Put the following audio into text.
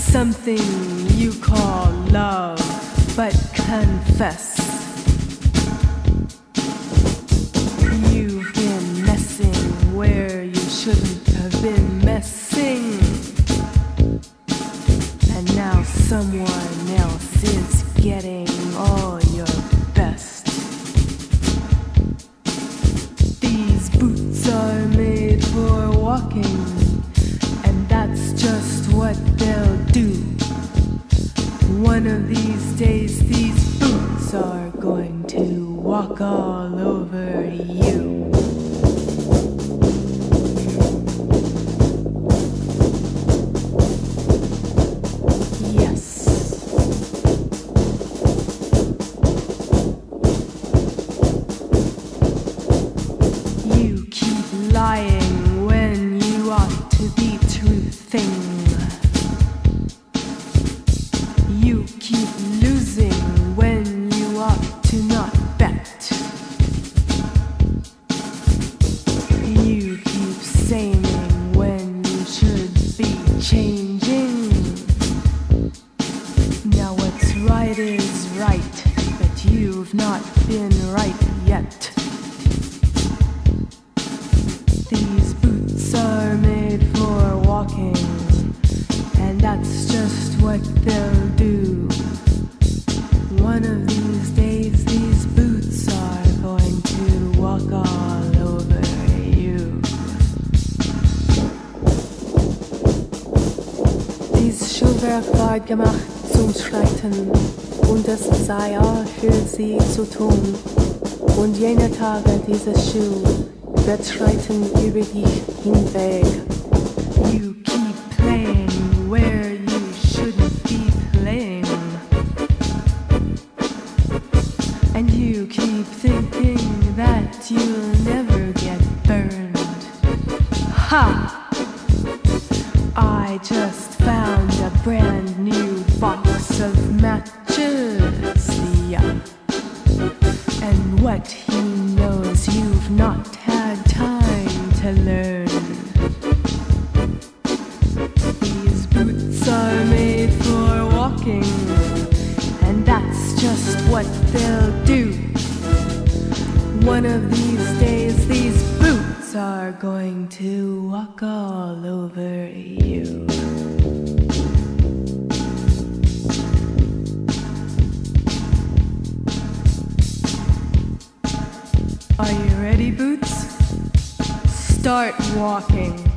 something you call love, but confess you've been messing where you shouldn't have been messing, and now someone else is getting all your best. These boots are made for walking, and that's just what they'll do. One of these days, these boots are going to walk all over you. Lying when you ought to be truthing. You keep losing when you ought to not bet. You keep saying when you should be changing. Now what's right is right, but you've not been right yet. These boots are made for walking, and that's just what they'll do. One of these days, these boots are going to walk all over you. Dies Schuhwerk war gemacht zum Schreiten, und es sei auch für sie zu tun. Und jener Tage dieses Schuh wird schreiten über dich hinweg. You keep playing where you shouldn't be playing, and you keep thinking that you'll never get burned. Ha! I just found a brand new box of matches, yeah. And what he knows you've not had time to learn. These boots are made for walking, and that's just what they'll do. One of these days, these boots are going to walk all over you. Are you ready, boots? Start walking.